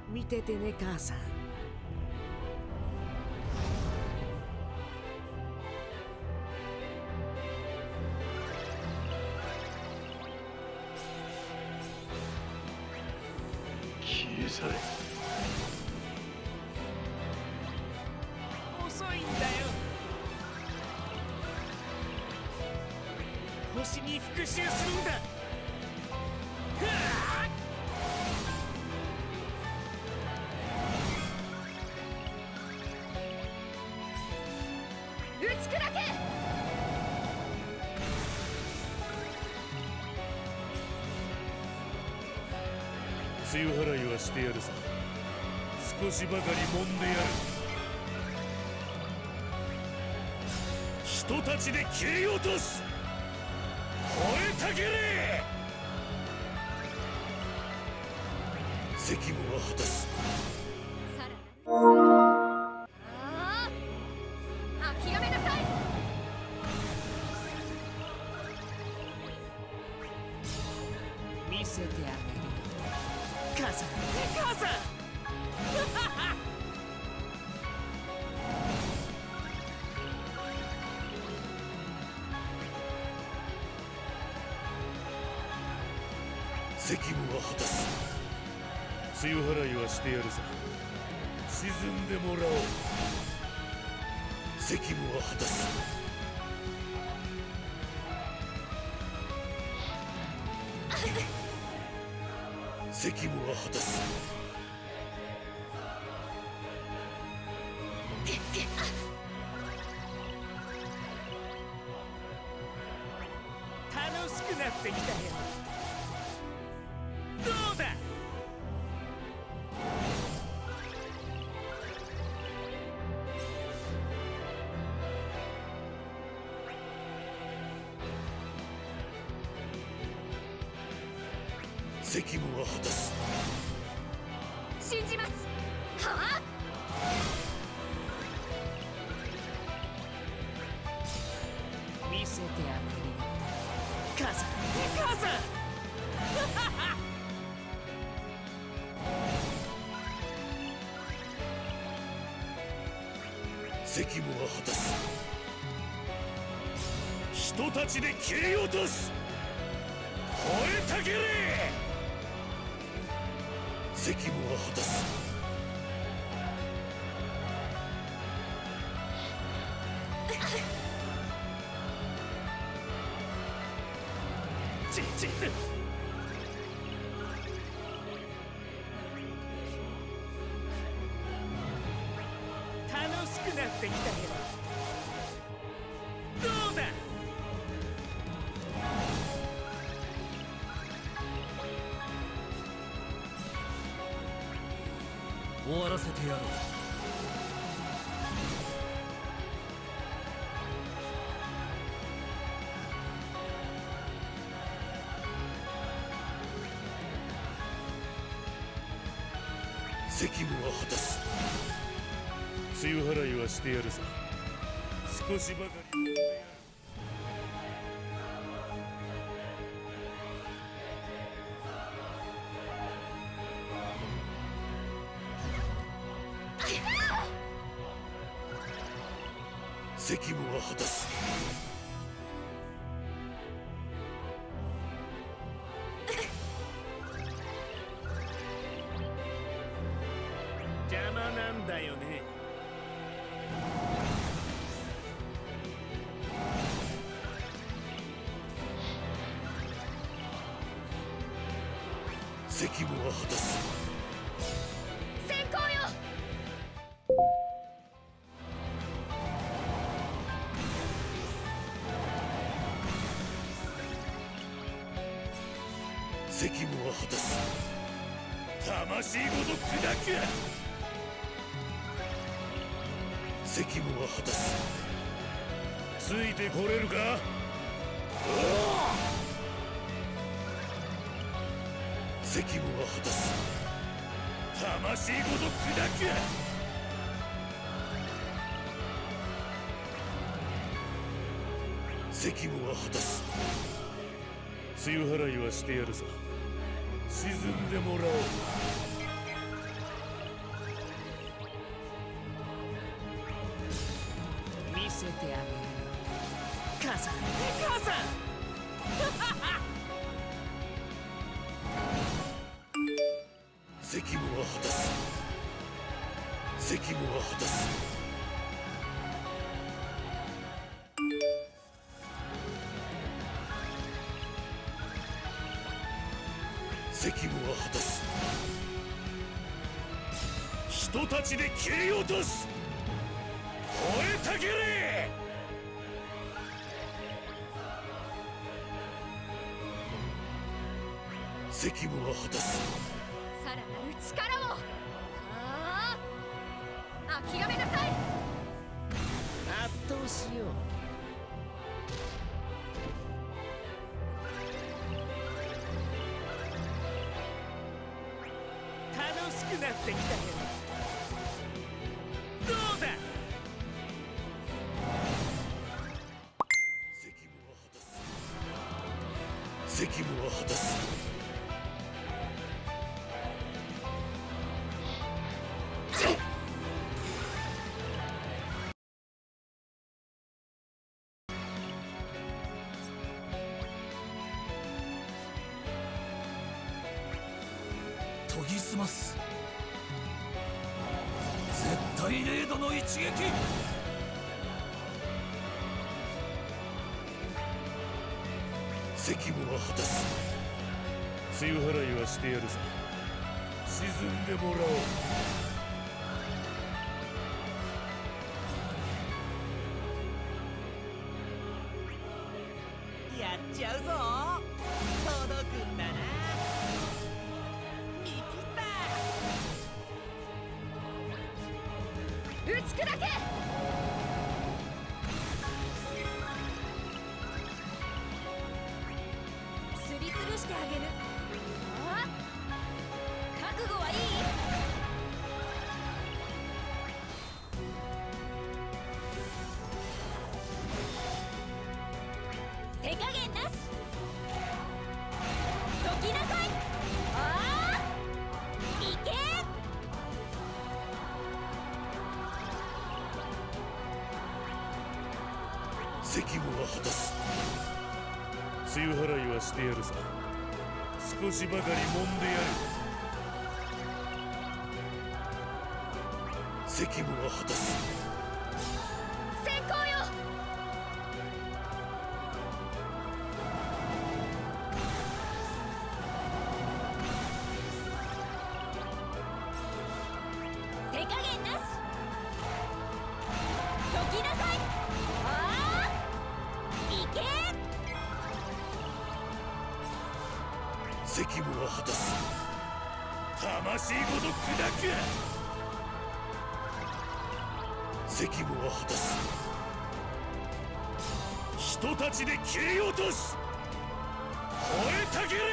見ててね母さん。 消え去れ。 遅いんだよ。星に復讐するんだ。 打ち砕け。 梅雨払いはしてやるさ。少しばかり揉んでやる。人たちで切り落とす。燃えたけれ。責務は果たす。 諦めなさい。 見せてあげる。母さん、母さん。 責務は果たす。梅雨払いはしてやるさ。沈んでもらおう。責務は果たす。責務は果たす。 楽しくなってきたよ。どうだ。 責務は果たす。 信じます。はあ。 見せてあげる。母さん、母さん。 責務は果たす。人たちで切り落とす。燃えたけれ。責務は果たす。 楽しくなってきたよ。どうだ。 終わらせてやろう。 責務は果たす。梅雨払いはしてやるさ。少しばかり。責務は果たす。 邪魔なんだよね。 責務は果たす。 先行よ。 責務は果たす。魂ごと砕く。責務は果たす。ついてこれるか。責務は果たす。魂ごと砕く。責務は果たす。梅雨払いはしてやるさ。沈んでもらおう。 てあげるよ。母さん母さん責務は果たす。責務は果たす。責務は果たす。人たちで切り落とす。燃えたけれ。責務は果たす。 さらなる力を。ああ、諦めなさい。 圧倒しよう。楽しくなってきたよ。どうだ。 責務は果たす。責務は果たす。 研ぎ澄ます。絶対0度の一撃。 責務は果たす。梅雨払いはしてやるさ。沈んでもらおう。 やっちゃうぞ。届くんだな。見切った。 打ち砕け。すりつぶしてあげる。ああ、覚悟はいい？手加減なし。どきなさい。ああ、いけ。 責務は果たす。梅雨払いはしてやるさ。少しばかり揉んでやる。責務は果たす。 先行よ。手加減なし。どきなさい。ああ、いけ。 責務は果たす。魂ごと砕く。責務は果たす。人たちで切り落とす。燃えたけれ。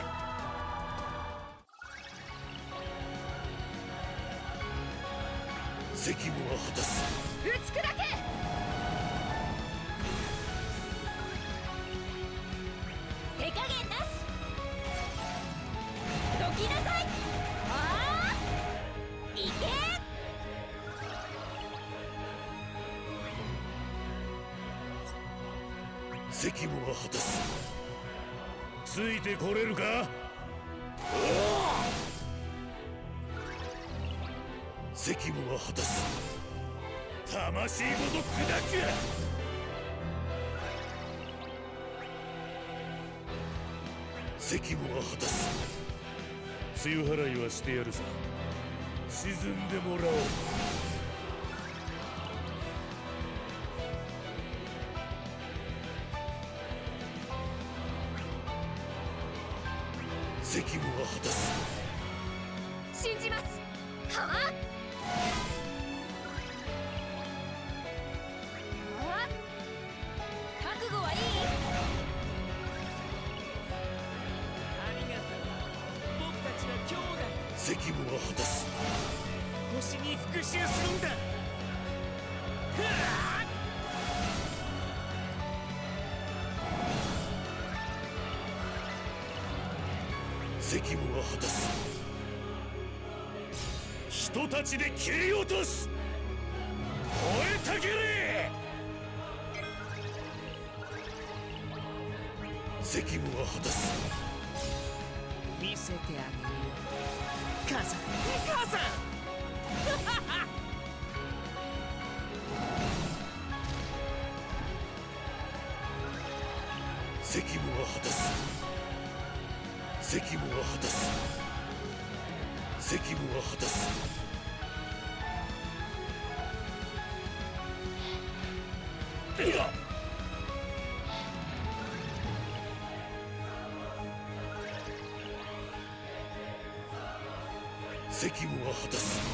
責務は果たす。 打ち砕け。手加減なし。どきなさい。ああ、いけ。 責務は果たす。ついてこれるか。責務は果たす。魂ごと砕く。責務は果たす。梅雨払いはしてやるさ。沈んでもらおう。責務は果たす。 信じます。はあ。ああ、覚悟はいい？ ありがとう。僕たちは兄弟だ。 責務は果たす。 星に復讐するんだ。ふわー。 責務は果たす。人たちで切り落とす。燃えたけれ。 責務は果たす。 見せてあげるよ母さん母さん責務は果たす。責務は果たす。責務は果たす。いや責務は果たす。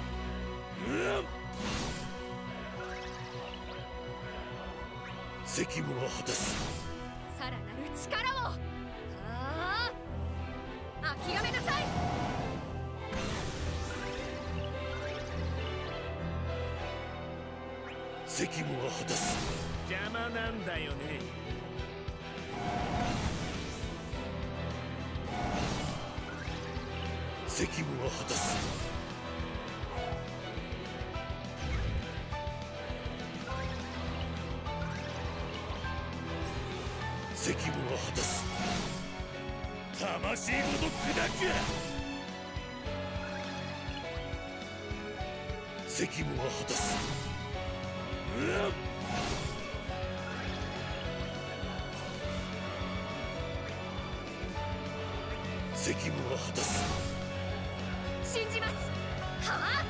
責務は果たす。 さらなる力を。諦めなさい。 責務は果たす。 邪魔なんだよね。 責務は果たす。責務は果たす。魂ごと砕く。責務は果たす。責務は果たす。 信じます。はあ。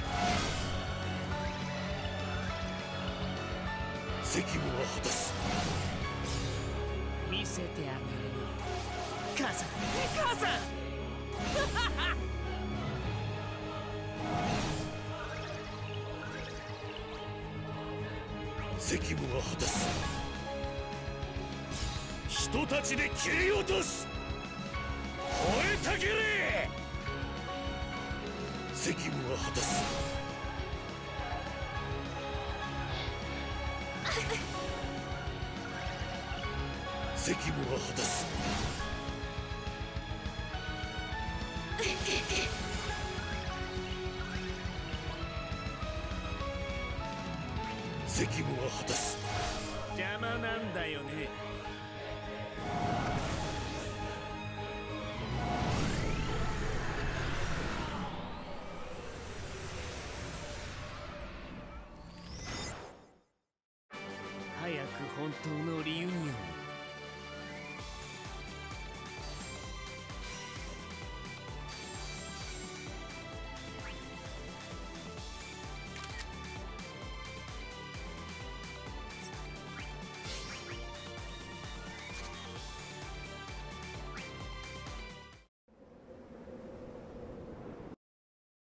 責務は果たす。 見せてあげるよ母さん母さん責務は果たす。人たちで切り落とす。燃えたけれ。責務は果たす。責務は果たす。責務は果たす。 邪魔なんだよね。